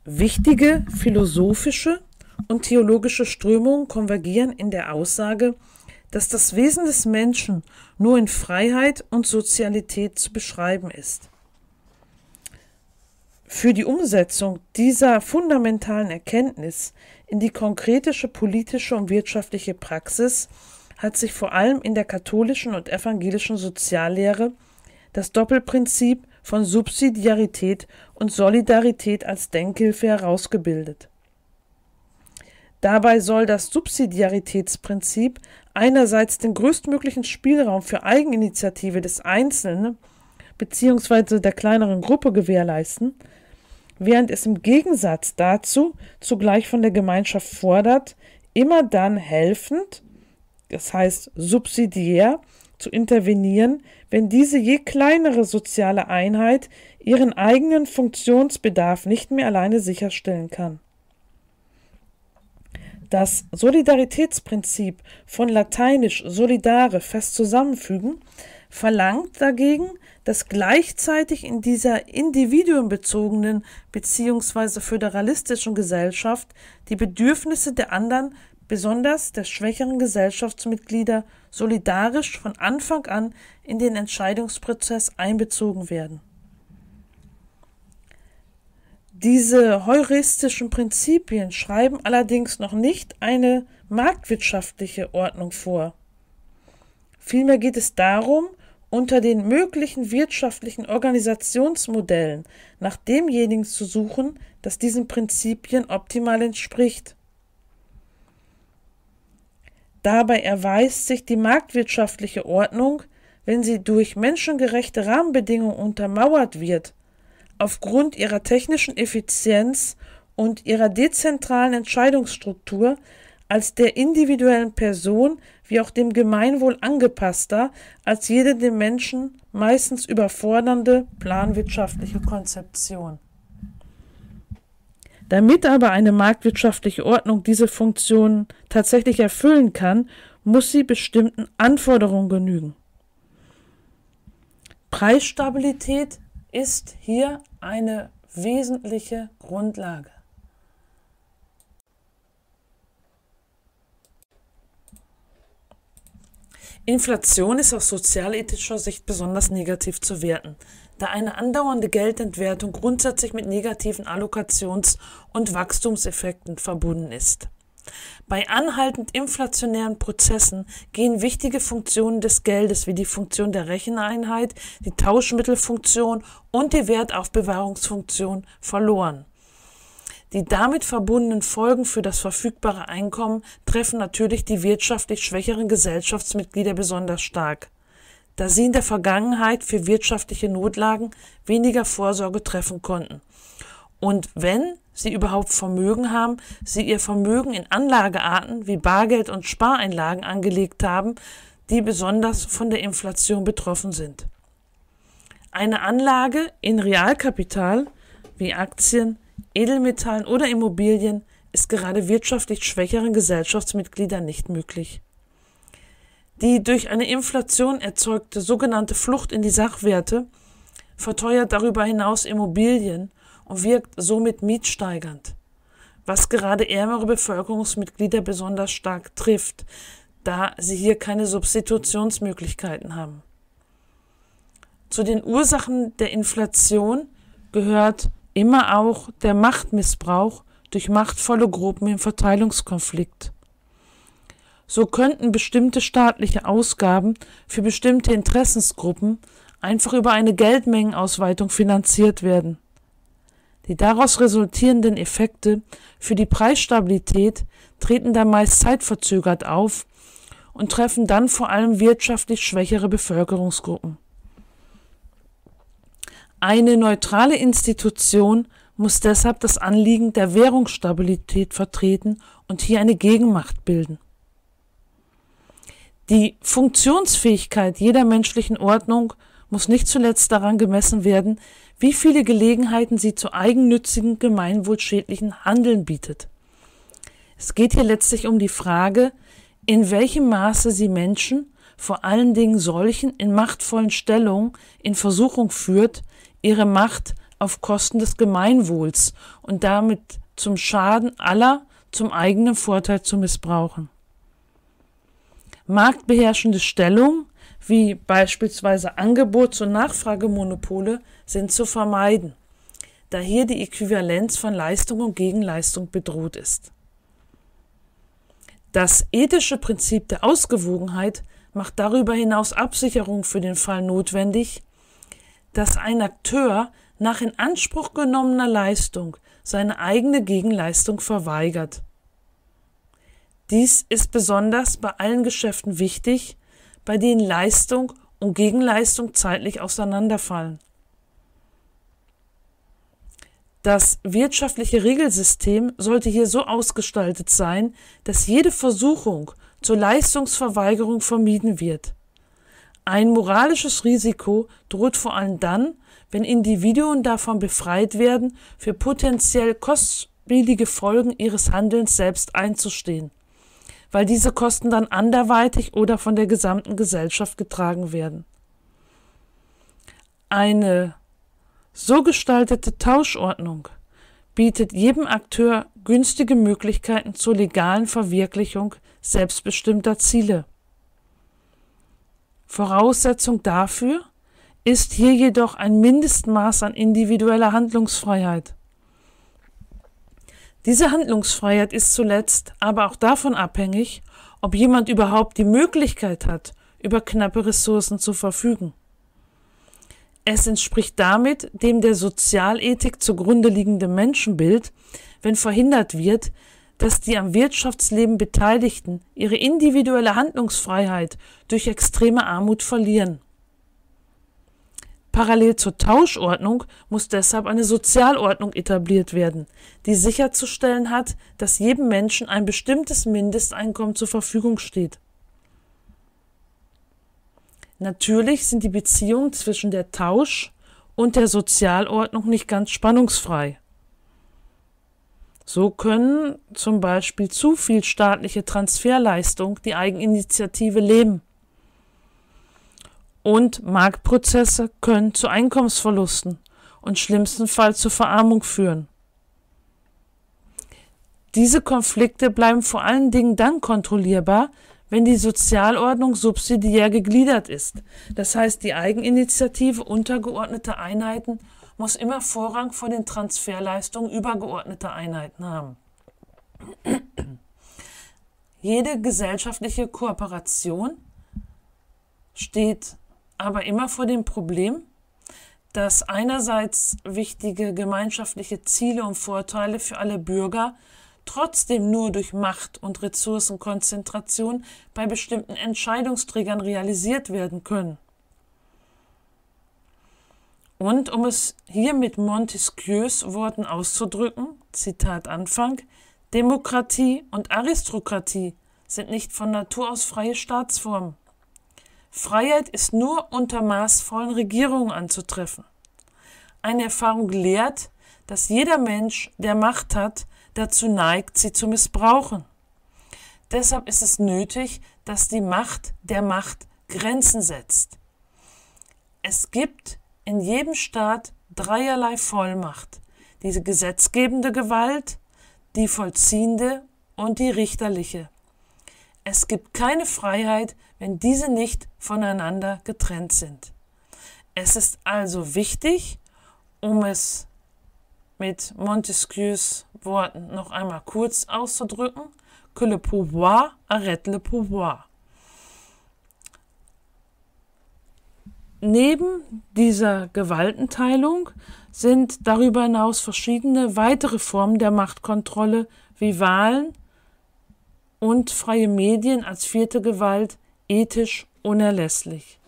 Wichtige philosophische und theologische Strömungen konvergieren in der Aussage, dass das Wesen des Menschen nur in Freiheit und Sozialität zu beschreiben ist. Für die Umsetzung dieser fundamentalen Erkenntnis in die konkrete politische und wirtschaftliche Praxis hat sich vor allem in der katholischen und evangelischen Soziallehre das Doppelprinzip von Subsidiarität und Solidarität als Denkhilfe herausgebildet. Dabei soll das Subsidiaritätsprinzip einerseits den größtmöglichen Spielraum für Eigeninitiative des Einzelnen bzw. der kleineren Gruppe gewährleisten, während es im Gegensatz dazu zugleich von der Gemeinschaft fordert, immer dann helfend, das heißt subsidiär, zu intervenieren, wenn diese je kleinere soziale Einheit ihren eigenen Funktionsbedarf nicht mehr alleine sicherstellen kann. Das Solidaritätsprinzip, von lateinisch solidare, fest zusammenfügen, verlangt dagegen, dass gleichzeitig in dieser individuenbezogenen bzw. föderalistischen Gesellschaft die Bedürfnisse der anderen, besonders der schwächeren Gesellschaftsmitglieder, solidarisch von Anfang an in den Entscheidungsprozess einbezogen werden. Diese heuristischen Prinzipien schreiben allerdings noch nicht eine marktwirtschaftliche Ordnung vor. Vielmehr geht es darum, unter den möglichen wirtschaftlichen Organisationsmodellen nach demjenigen zu suchen, das diesen Prinzipien optimal entspricht. Dabei erweist sich die marktwirtschaftliche Ordnung, wenn sie durch menschengerechte Rahmenbedingungen untermauert wird, aufgrund ihrer technischen Effizienz und ihrer dezentralen Entscheidungsstruktur als der individuellen Person wie auch dem Gemeinwohl angepasster als jede dem Menschen meistens überfordernde planwirtschaftliche Konzeption. Damit aber eine marktwirtschaftliche Ordnung diese Funktion tatsächlich erfüllen kann, muss sie bestimmten Anforderungen genügen. Preisstabilität ist hier eine wesentliche Grundlage. Inflation ist aus sozialethischer Sicht besonders negativ zu werten, da eine andauernde Geldentwertung grundsätzlich mit negativen Allokations- und Wachstumseffekten verbunden ist. Bei anhaltend inflationären Prozessen gehen wichtige Funktionen des Geldes wie die Funktion der Recheneinheit, die Tauschmittelfunktion und die Wertaufbewahrungsfunktion verloren. Die damit verbundenen Folgen für das verfügbare Einkommen treffen natürlich die wirtschaftlich schwächeren Gesellschaftsmitglieder besonders stark, da sie in der Vergangenheit für wirtschaftliche Notlagen weniger Vorsorge treffen konnten. Und wenn sie überhaupt Vermögen haben, sie ihr Vermögen in Anlagearten wie Bargeld und Spareinlagen angelegt haben, die besonders von der Inflation betroffen sind. Eine Anlage in Realkapital wie Aktien, Edelmetallen oder Immobilien ist gerade wirtschaftlich schwächeren Gesellschaftsmitgliedern nicht möglich. Die durch eine Inflation erzeugte sogenannte Flucht in die Sachwerte verteuert darüber hinaus Immobilien und wirkt somit mietsteigernd, was gerade ärmere Bevölkerungsmitglieder besonders stark trifft, da sie hier keine Substitutionsmöglichkeiten haben. Zu den Ursachen der Inflation gehört immer auch der Machtmissbrauch durch machtvolle Gruppen im Verteilungskonflikt. So könnten bestimmte staatliche Ausgaben für bestimmte Interessensgruppen einfach über eine Geldmengenausweitung finanziert werden. Die daraus resultierenden Effekte für die Preisstabilität treten dann meist zeitverzögert auf und treffen dann vor allem wirtschaftlich schwächere Bevölkerungsgruppen. Eine neutrale Institution muss deshalb das Anliegen der Währungsstabilität vertreten und hier eine Gegenmacht bilden. Die Funktionsfähigkeit jeder menschlichen Ordnung muss nicht zuletzt daran gemessen werden, wie viele Gelegenheiten sie zu eigennützigen, gemeinwohlschädlichen Handeln bietet. Es geht hier letztlich um die Frage, in welchem Maße sie Menschen, vor allen Dingen solchen in machtvollen Stellungen, in Versuchung führt, ihre Macht auf Kosten des Gemeinwohls und damit zum Schaden aller zum eigenen Vorteil zu missbrauchen. Marktbeherrschende Stellung, wie beispielsweise Angebots- und Nachfragemonopole, sind zu vermeiden, da hier die Äquivalenz von Leistung und Gegenleistung bedroht ist. Das ethische Prinzip der Ausgewogenheit macht darüber hinaus Absicherung für den Fall notwendig, dass ein Akteur nach in Anspruch genommener Leistung seine eigene Gegenleistung verweigert. Dies ist besonders bei allen Geschäften wichtig, bei denen Leistung und Gegenleistung zeitlich auseinanderfallen. Das wirtschaftliche Regelsystem sollte hier so ausgestaltet sein, dass jede Versuchung zur Leistungsverweigerung vermieden wird. Ein moralisches Risiko droht vor allem dann, wenn Individuen davon befreit werden, für potenziell kostspielige Folgen ihres Handelns selbst einzustehen, weil diese Kosten dann anderweitig oder von der gesamten Gesellschaft getragen werden. Eine so gestaltete Tauschordnung bietet jedem Akteur günstige Möglichkeiten zur legalen Verwirklichung selbstbestimmter Ziele. Voraussetzung dafür ist hier jedoch ein Mindestmaß an individueller Handlungsfreiheit. Diese Handlungsfreiheit ist zuletzt aber auch davon abhängig, ob jemand überhaupt die Möglichkeit hat, über knappe Ressourcen zu verfügen. Es entspricht damit dem der Sozialethik zugrunde liegenden Menschenbild, wenn verhindert wird, dass die am Wirtschaftsleben Beteiligten ihre individuelle Handlungsfreiheit durch extreme Armut verlieren. Parallel zur Tauschordnung muss deshalb eine Sozialordnung etabliert werden, die sicherzustellen hat, dass jedem Menschen ein bestimmtes Mindesteinkommen zur Verfügung steht. Natürlich sind die Beziehungen zwischen der Tausch- und der Sozialordnung nicht ganz spannungsfrei. So können zum Beispiel zu viel staatliche Transferleistung die Eigeninitiative lähmen. Und Marktprozesse können zu Einkommensverlusten und schlimmstenfalls zur Verarmung führen. Diese Konflikte bleiben vor allen Dingen dann kontrollierbar, wenn die Sozialordnung subsidiär gegliedert ist. Das heißt, die Eigeninitiative untergeordneter Einheiten muss immer Vorrang vor den Transferleistungen übergeordneter Einheiten haben. Jede gesellschaftliche Kooperation steht aber immer vor dem Problem, dass einerseits wichtige gemeinschaftliche Ziele und Vorteile für alle Bürger trotzdem nur durch Macht- und Ressourcenkonzentration bei bestimmten Entscheidungsträgern realisiert werden können. Und um es hier mit Montesquieus Worten auszudrücken, Zitat Anfang, Demokratie und Aristokratie sind nicht von Natur aus freie Staatsformen. Freiheit ist nur unter maßvollen Regierungen anzutreffen. Eine Erfahrung lehrt, dass jeder Mensch, der Macht hat, dazu neigt, sie zu missbrauchen. Deshalb ist es nötig, dass die Macht der Macht Grenzen setzt. Es gibt in jedem Staat dreierlei Vollmacht: diese gesetzgebende Gewalt, die vollziehende und die richterliche. Es gibt keine Freiheit, wenn diese nicht voneinander getrennt sind. Es ist also wichtig, um es mit Montesquieus Worten noch einmal kurz auszudrücken, que le pouvoir arrête le pouvoir. Neben dieser Gewaltenteilung sind darüber hinaus verschiedene weitere Formen der Machtkontrolle wie Wahlen und freie Medien als vierte Gewalt ethisch unerlässlich.